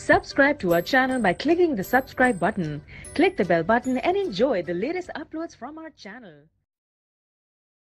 Subscribe to our channel by clicking the subscribe button. Click the bell button and enjoy the latest uploads from our channel.